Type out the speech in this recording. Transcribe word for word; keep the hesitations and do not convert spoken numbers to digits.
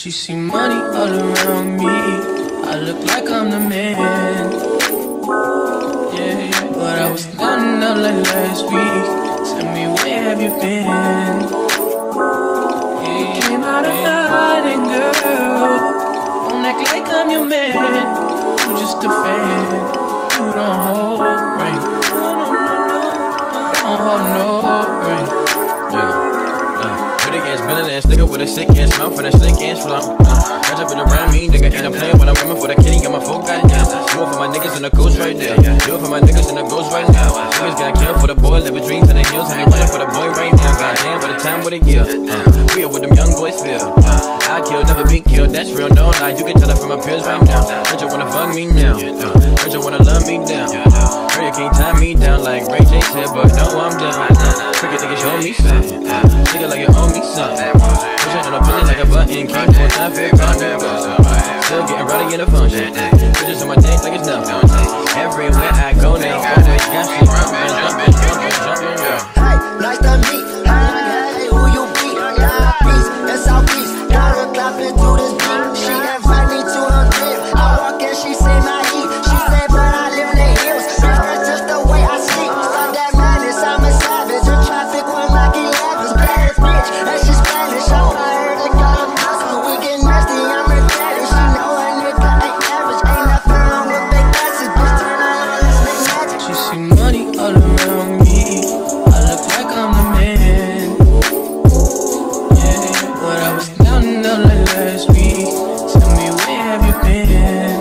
She see money all around me. I look like I'm the man. Yeah, yeah. But I was down and out like last week. Tell me, where have you been? Yeah, came out of hiding, girl. Don't act like I'm your man. I'm just a fan. You don't hold right. Don't hold no right. Spinning ass nigga with a sick ass mouth and a slick ass flow. Uh, catch up with around me, nigga, and I'm playing when I'm coming for the kitty, got my full goddamn. Do it for my niggas and the ghost right there. Do it for my niggas and the ghost right now. Niggas got killed for the boy, living dreams in the hills, and they running for the boy right now. Goddamn, for the time with a year. Uh, we are what them young boys feel. Uh, I kill, never be killed, that's real, no lie. You can tell it from my peers right now. Heard you wanna fuck me now. Uh, heard you wanna love me down. Heard you can't tie me down like Ray J said, but no, I'm down. Freaking nigga, show me something. Nigga like you owe me something. Pushing on a pussy like a button, can't put time for it, still getting rowdy in the function. Bitches on my dick like it's nothing. Everywhere I go now, always got shit jumping, jumping, jumping, jumping, yeah. Hey, nice to meet. Hey, who you be? Yeah, peace and Southeast. Got her clapping to this beat. She invite me to her crib. I walk in, she say my heat. She said, but I live in the hills. That's just the way I sleep. Fuck that madness, I'm a savage. In traffic with my key levels. Bad bitch, and she's Spanish. I'm tired of got a muscle. We get nasty, I'm her daddy. She know a nigga ain't average. Ain't nothing wrong with big glasses. Bitch, turn around, let's make magic. She see money all around me. I look like I'm the man. Yeah, but I was down and out like last week. Tell me, where have you been?